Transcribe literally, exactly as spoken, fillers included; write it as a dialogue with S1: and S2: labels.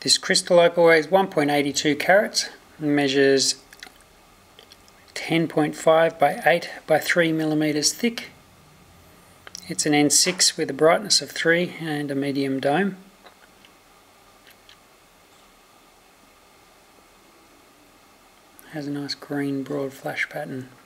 S1: This crystal opal weighs one point eight two carats and measures ten point five by eight by three millimeters thick. It's an N six with a brightness of three and a medium dome. Has a nice green broad flash pattern.